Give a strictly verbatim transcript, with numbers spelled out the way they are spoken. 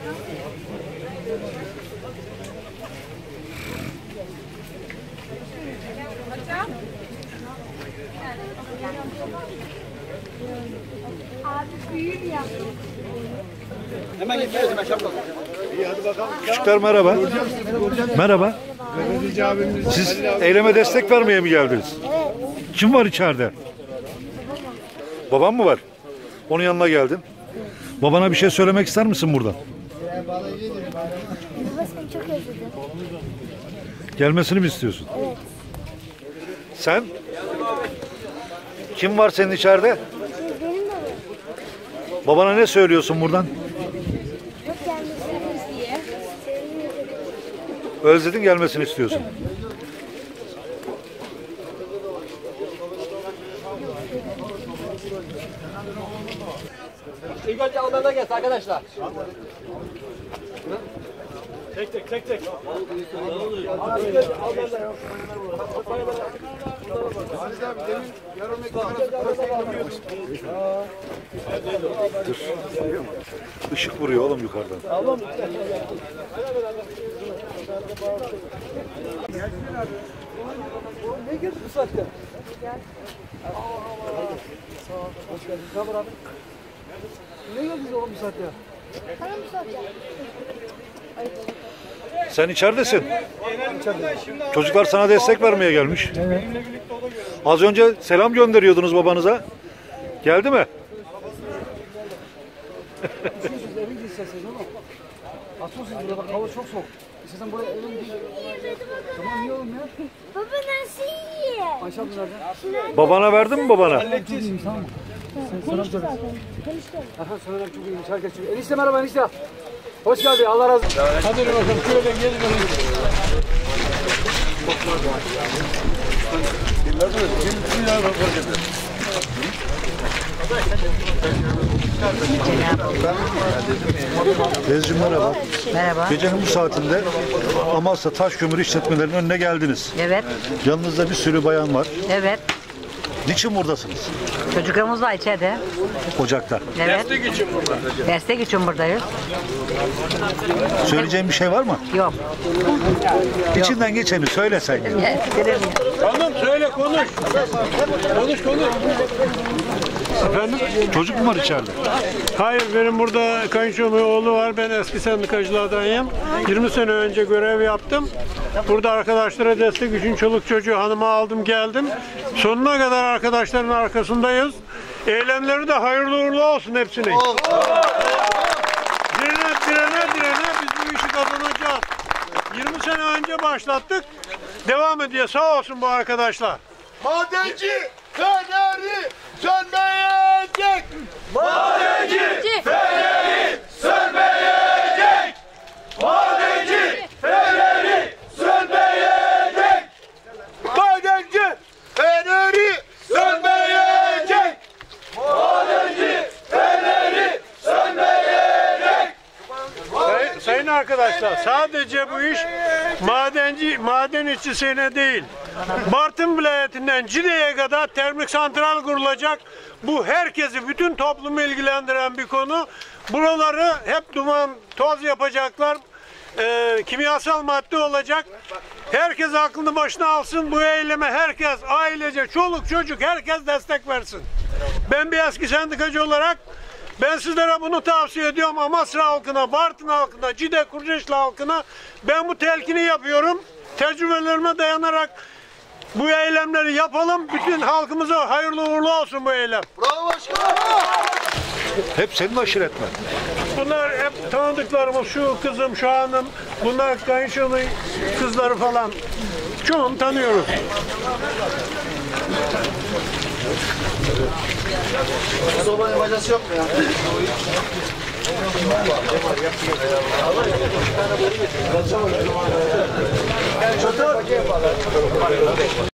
Hemen gidiyoruz hemen çabuk. İyi hadi bakalım. Küçükler merhaba. Merhaba. Siz eyleme destek vermeye mi geldiniz? Kim var içeride? Babam mı var? Onun yanına geldin. Babana bir şey söylemek ister misin buradan? Babasını çok özledim. Gelmesini mi istiyorsun? Evet. Sen? Kim var senin içeride? Benim de var. Babana ne söylüyorsun buradan? Yok gelmesini diye. Özledin, gelmesini istiyorsun. İlk önce alana gelsin arkadaşlar. Tek tek tek tek. Dur. Işık vuruyor oğlum yukarıdan. Ne gidiyorsun bu saatte? Hoş geldin. Ne haber abi? Ne geldiniz oğlum bu saatte? Sana mı soracağım? Sen içeridesin. Çocuklar sana destek vermeye gelmiş. Evet. Az önce selam gönderiyordunuz babanıza. Geldi mi? Siz eve gitseniz ama. Atıyorsunuz burada bak hava çok soğuk. İstersen buraya eve gidin. Tamam iyi oğlum ya. Baba nasıl iyi? Ayşe abla nerede? Babana verdin mi babana? Çok iyiyim tamam mı? Sen selam söyle. Konuştum. Aha söylerim çok iyiymiş. Herkes çok iyi. Enişte merhaba enişte. Hoş geldin. Allah razı olsun. Hadi bakalım şöyle gelin. Teyzeciğim merhaba. Merhaba. Gecenin bu saatinde Amasya Taş Kömür işletmelerinin önüne geldiniz. Evet. Yanınızda bir sürü bayan var. Evet. Niçin buradasınız? Çocuklarımız var içeride. Ocakta. Evet. Destek için burada. Destek için buradayız. Söyleyeceğin bir şey var mı? Yok. İçinden geçeni söylesen. Tamam söyle konuş. Konuş konuş. Efendim? Çocuk mu var içeride? Hayır benim burada kayınçomun oğlu var. Ben eski sendikacılardanım. yirmi sene önce görev yaptım. Burada arkadaşlara destek için çoluk çocuğu hanıma aldım geldim. Sonuna kadar arkadaşların arkasındayız. Eylemleri de hayırlı uğurlu olsun hepsine. Direne direne direne biz bu işi kazanacağız. yirmi sene önce başlattık. Devam ediyor. Sağ olsun bu arkadaşlar. Madenci feneri sönmeyecek. Madenci feneri sönmeyecek. Madenci feneri sönmeyecek. Madenci feneri sönmeyecek. Madenci feneri sönmeyecek. Say- Sayın arkadaşlar, sadece bu iş madenci, maden işçisine değil, Bartın vilayetinden Cide'ye kadar termik santral kurulacak. Bu herkesi, bütün toplumu ilgilendiren bir konu. Buraları hep duman, toz yapacaklar. Ee, kimyasal madde olacak. Herkes aklını başına alsın. Bu eyleme herkes, ailece, çoluk çocuk herkes destek versin. Ben bir eski sendikacı olarak ben sizlere bunu tavsiye ediyorum. Amasya halkına, Bartın halkına, Cide, Kurceşli halkına ben bu telkini yapıyorum. Tecrübelerime dayanarak bu eylemleri yapalım. Bütün halkımıza hayırlı uğurlu olsun bu eylem. Bravo başkanım. Hep senin aşiretmen. Bunlar hep tanıdıklarımız. Şu kızım, şu hanım. Bunlar kayınçoğlu kızları falan. Çoğunu tanıyoruz. Sobanın bacası yok mu ya?